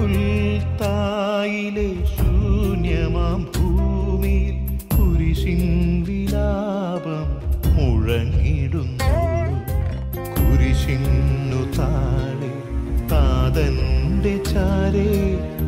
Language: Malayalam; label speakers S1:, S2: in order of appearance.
S1: പുൽത്തായിലെ ശൂന്യമാം ഭൂമിയിൽ കുരിശിൻ വിലാപം മുഴങ്ങിടുന്നു. കുരിശിന്നു താഴെ താതന്റെ ചാരേ